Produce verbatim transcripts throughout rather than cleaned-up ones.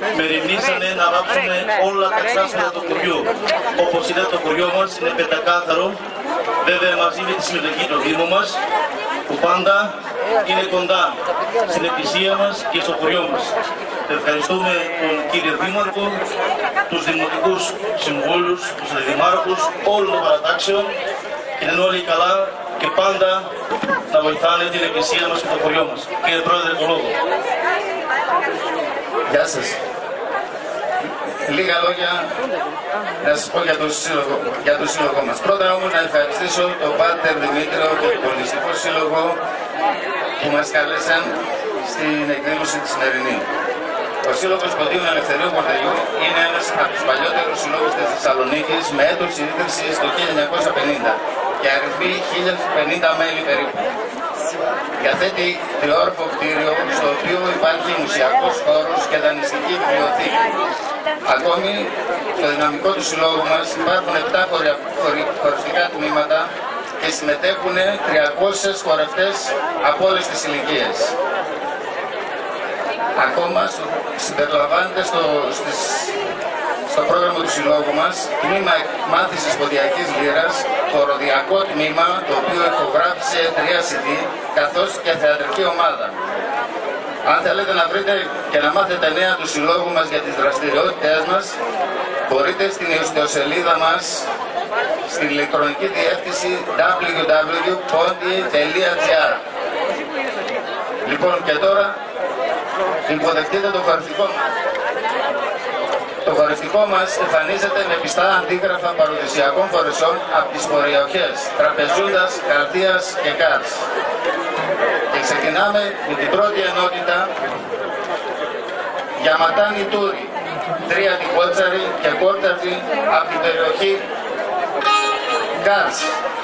μεριμνήσανε να ράψουμε όλα τα ξάσματα του χωριού. Όπως είδατε, το χωριό μας είναι πεντακάθαρο, βέβαια μαζί με τη συμμετοχή του Δήμου μας, που πάντα είναι κοντά στην εκκλησία μας και στο χωριό μας. Ευχαριστούμε τον κύριο Δήμαρχο, τους δημοτικούς συμβούλους, τους δημάρχους όλων των παρατάξεων και είναι όλοι καλά και πάντα να βοηθάνε την εκκλησία μας και το χωριό μας. Κύριε Πρόεδρε, το λόγο. Γεια σας. Λίγα λόγια να σας πω για το σύλλογο, για το σύλλογο μας. Πρώτα όμως να ευχαριστήσω τον Πάτερ Δημήτριο και τον Πολιστικό Σύλλογο που μας κάλεσαν στην εκδήλωση της σημερινή. Ο Σύλλογος Ποντίων Ελευθερίου Πορτελιού είναι ένας από τους παλιότερους συλλόγους της Θεσσαλονίκης με έτος ίδρυσης το χίλια εννιακόσια πενήντα και αριθμεί χίλια πενήντα μέλη περίπου. Διαθέτει τριόροφο κτίριο στο οποίο υπάρχει μουσιακός χώρος και δανειστική βιβλιοθήκη. Ακόμη, στο δυναμικό του συλλόγου μας υπάρχουν επτά χορευτικά τμήματα και συμμετέχουν τριακόσιοι χορευτές από όλες τις ηλικίες. Ακόμα συμπεριλαμβάνεται στο, στις, στο πρόγραμμα του συλλόγου μας τμήμα μάθησης ποντιακής λύρας, χοροδιακό τμήμα το οποίο ηχογράφησε τρία σι ντι καθώς και θεατρική ομάδα. Αν θέλετε να βρείτε και να μάθετε νέα του συλλόγου μας για τις δραστηριότητες μας, μπορείτε στην ιστοσελίδα μας στην ηλεκτρονική διεύθυνση double-u double-u τελεία pondi τελεία gr. Λοιπόν, και τώρα υποδεχτείτε το χορευτικό μας. Το χορευτικό μας εμφανίζεται με πιστά αντίγραφα παραδοσιακών φορεσών από τις περιοχές Τραπεζούντας, Καρτίας και Κάρς. Και ξεκινάμε με την πρώτη ενότητα Γιαματάνη Τούρι, τρία Κότσαρη και Κόρταρη από την περιοχή Κάρς.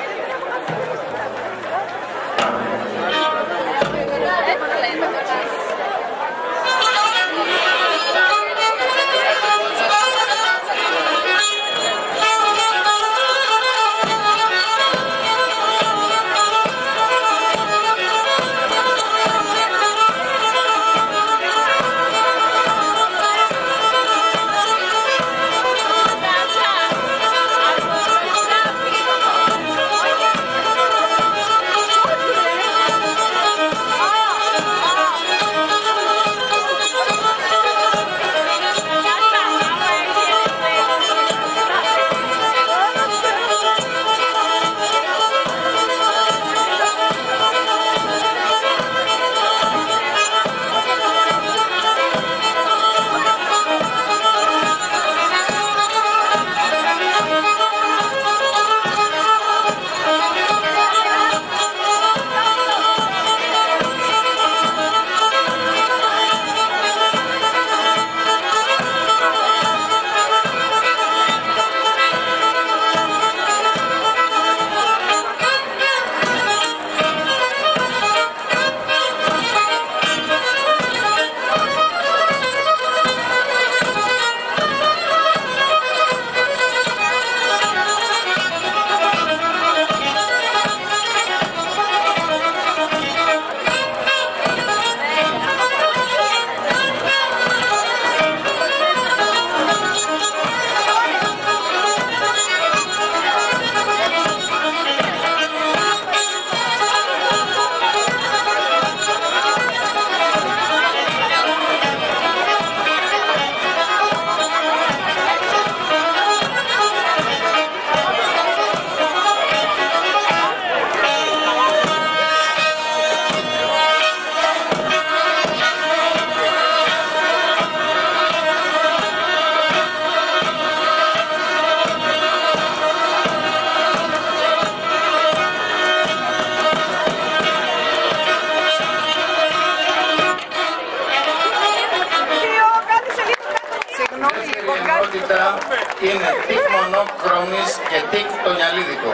Είναι τικ μονόκρομης και τικ το νιαλίδικο.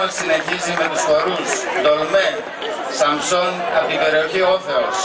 μας συνεχίζει με τους χορούς Ντολμέ, Σαμψόν από την περιοχή Όφεως.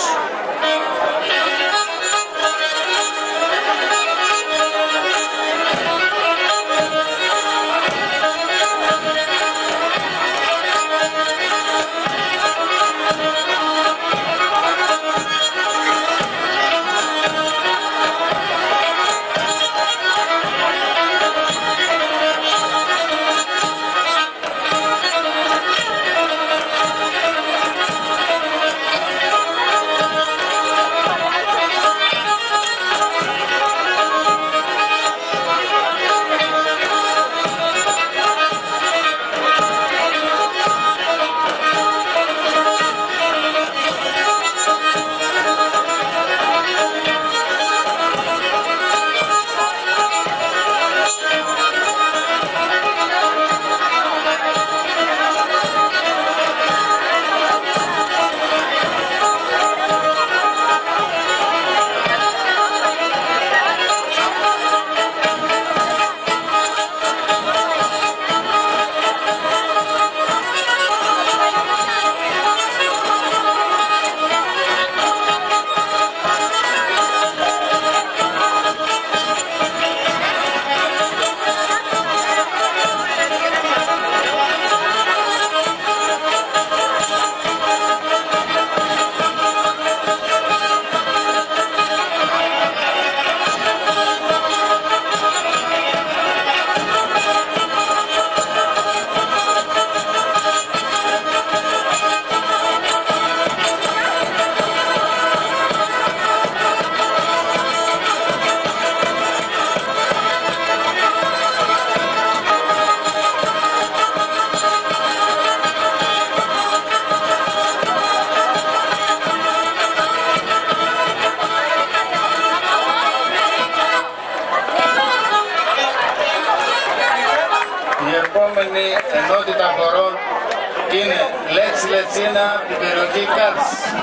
Η επόμενη ενότητα χορών είναι Λέτσι Λετσίνα από την περιοχή Κάτς.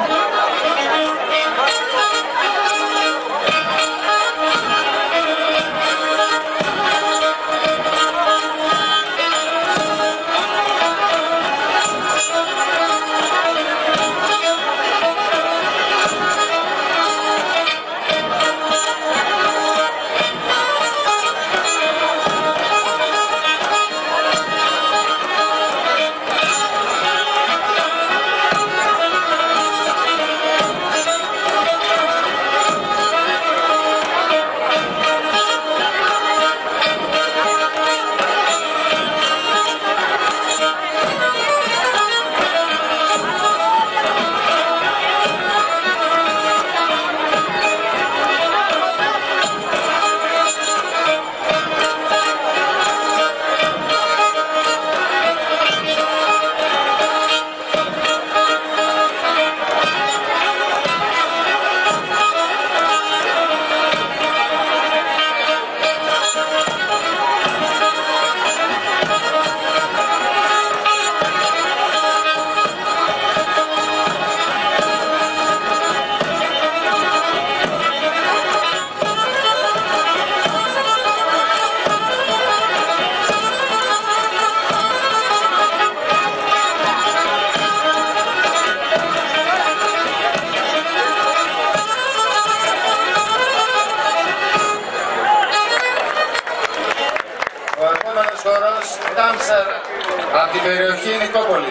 Τάμσαρ από την περιοχή Νικόπολη.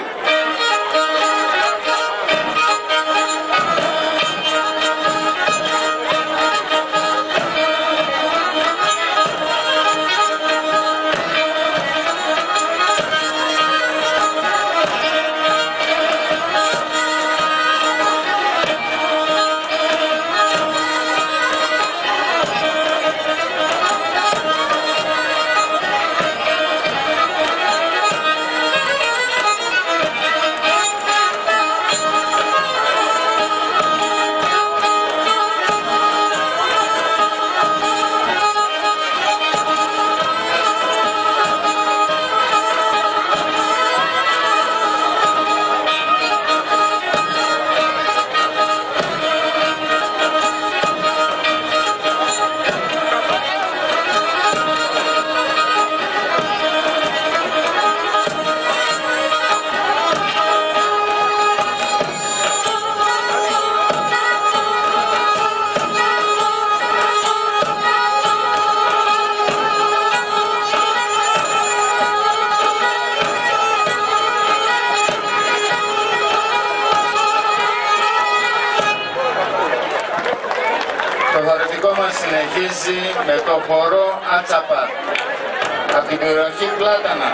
χορευτικό μας συνεχίζει με το χορό Ατσαπά από την περιοχή Πλάτανα.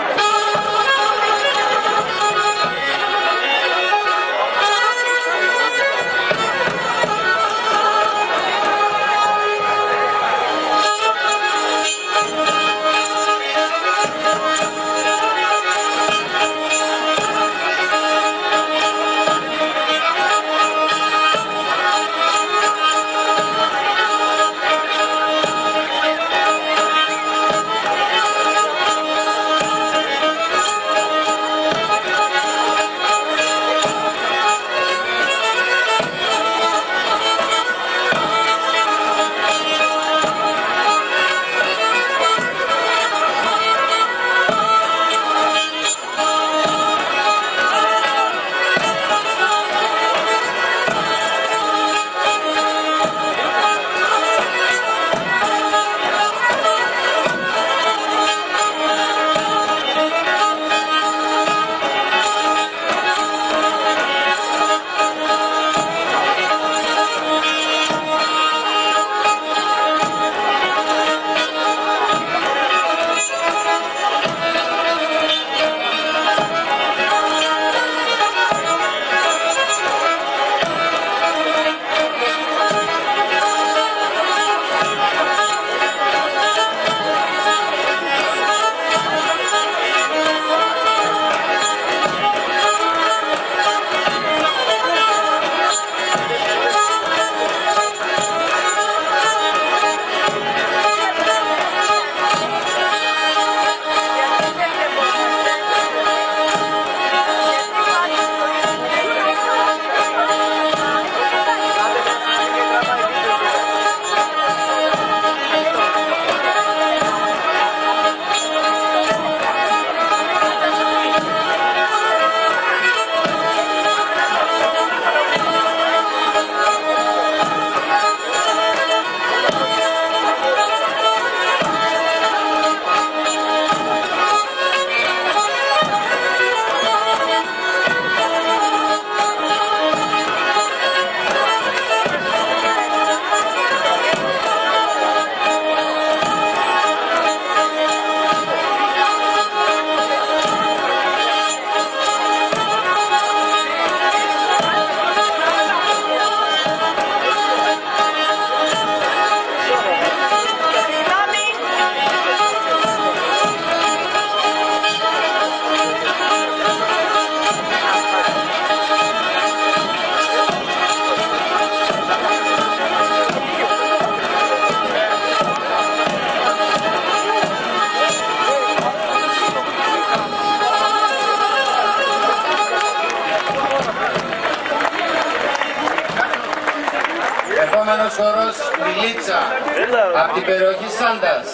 Επόμενος χορός Μιλίτσα από την περιοχή Σάντας.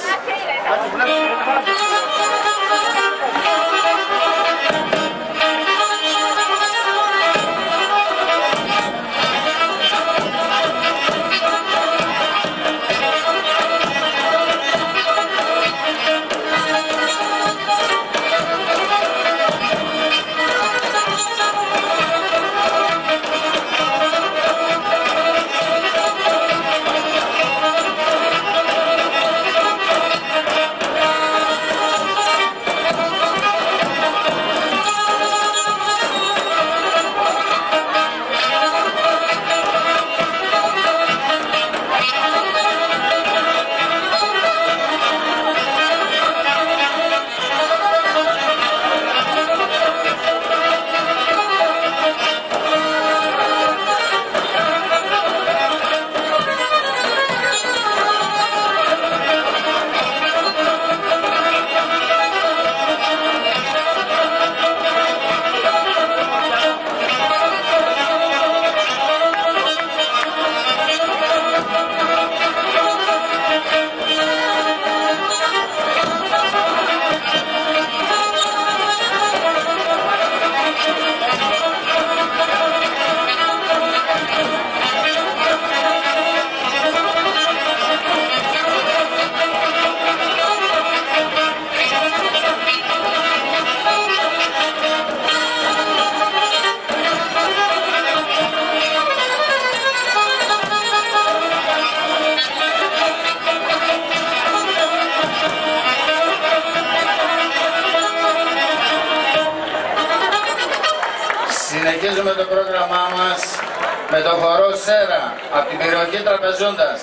συνεχίζουμε το πρόγραμμά μας με το χορό Σέρα από την περιοχή Τραπεζούντας.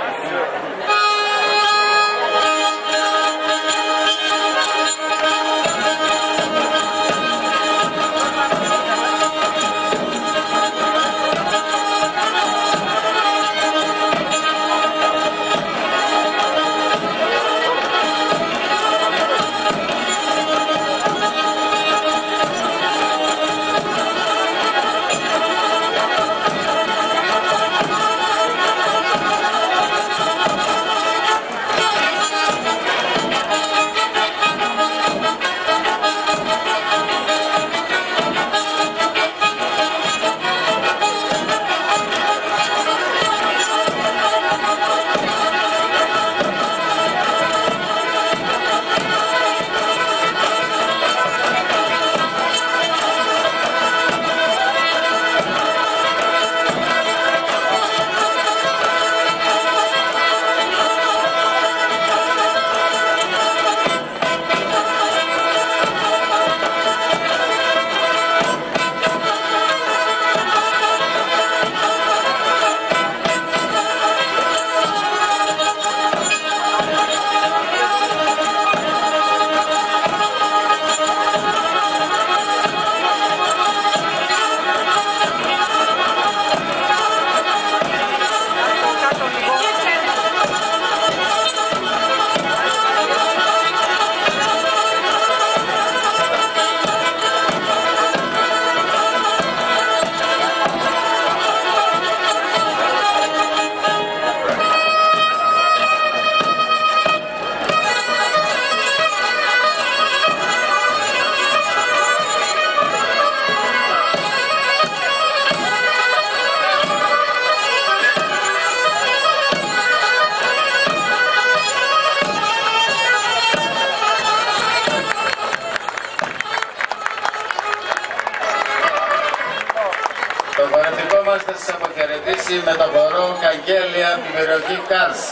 Το χορευτικό μας θα σας αποχαιρετήσει με το χορό Καγγέλια από την περιοχή Κάρς.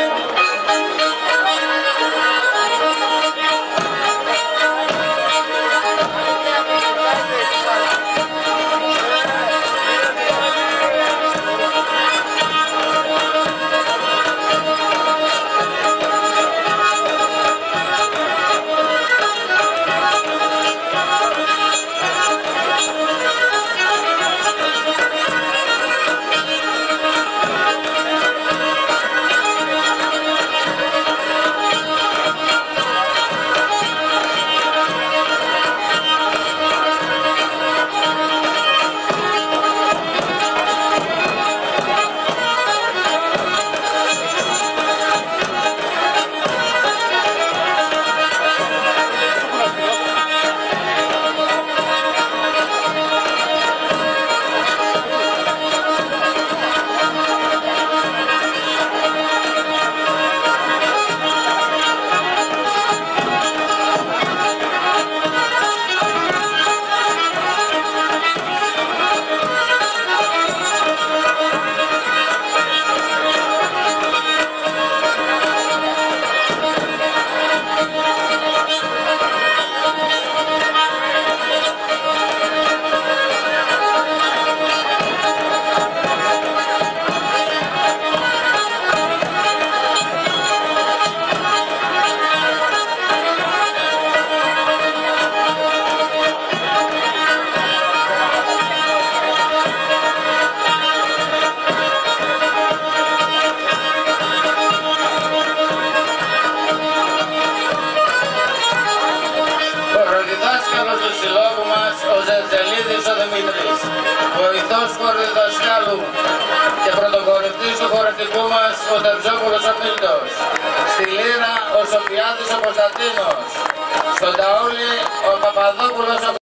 Βοηθός χορδιδασκάλου και πρωτοχορευτής του χορευτικού μας ο Τερζόπουλος ο Μίλτος. Στη λύρα ο Σοφιάδης ο Κωνσταντίνος. Στον ταούλι ο Παπαδόπουλος ο